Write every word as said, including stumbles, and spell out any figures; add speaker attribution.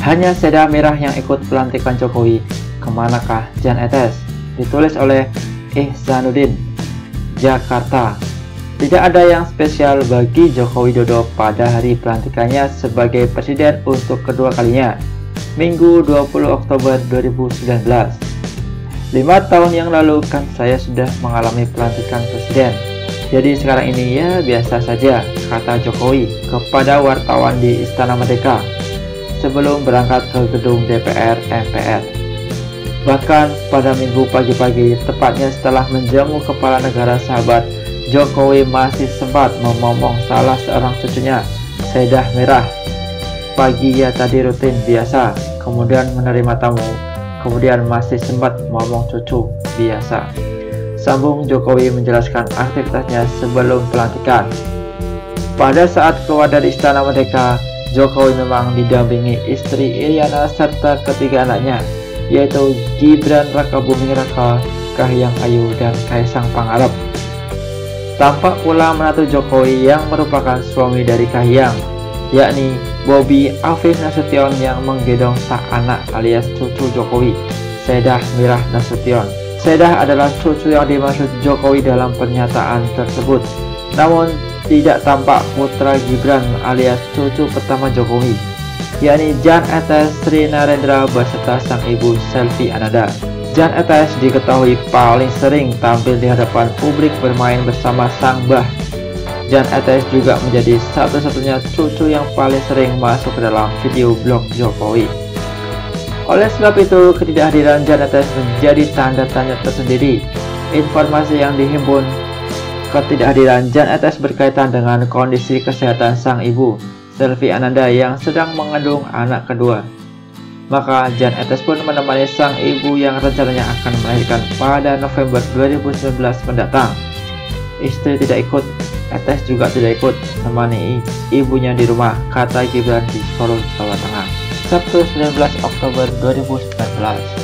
Speaker 1: Hanya sedah merah yang ikut pelantikan Jokowi. Kemanakah Jan Etes? Ditulis oleh Ihsanuddin, Jakarta. Tidak ada yang spesial bagi Joko Widodo pada hari pelantikannya sebagai presiden untuk kedua kalinya, Minggu dua puluh Oktober dua ribu sembilan belas. Lima tahun yang lalu kan saya sudah mengalami pelantikan presiden. Jadi sekarang ini ya biasa saja, kata Jokowi kepada wartawan di Istana Merdeka sebelum berangkat ke gedung D P R M P R. Bahkan pada Minggu pagi-pagi, tepatnya setelah menjamu kepala negara sahabat, Jokowi masih sempat memomong salah seorang cucunya, sedah merah. Pagi ya tadi rutin biasa, kemudian menerima tamu, kemudian masih sempat ngomong cucu biasa. Sambung Jokowi menjelaskan aktivitasnya sebelum pelantikan. Pada saat keluar dari Istana Merdeka, Jokowi memang didampingi istri Iriana serta ketiga anaknya, yaitu Gibran Rakabuming Raka, Kahiyang Ayu, dan Kaisang Pangarep. Tampak pula menantu Jokowi yang merupakan suami dari Kahiyang, yakni Bobi Afif Nasution yang menggendong sang anak alias cucu Jokowi, Sedah Mirah Nasution. Sedah adalah cucu yang dimaksud Jokowi dalam pernyataan tersebut. Namun tidak tampak putra Gibran alias cucu pertama Jokowi, yakni Jan Etes Sri Narendra beserta sang ibu Selvi Ananda. Jan Etes diketahui paling sering tampil di hadapan publik bermain bersama sang mbah. Jan Etes juga menjadi satu-satunya cucu yang paling sering masuk ke dalam video blog Jokowi. Oleh sebab itu, ketidakhadiran Jan Etes menjadi tanda tanya tersendiri. Informasi yang dihimpun, ketidakhadiran Jan Etes berkaitan dengan kondisi kesehatan sang ibu, Selvi Ananda, yang sedang mengandung anak kedua. Maka Jan Etes pun menemani sang ibu yang rencananya akan melahirkan pada November dua ribu sembilan belas mendatang. Istri tidak ikut, Etes juga tidak ikut menemani ibunya di rumah, kata Gibran di Solo, Jawa Tengah, Sabtu sembilan belas Oktober dua ribu sembilan belas.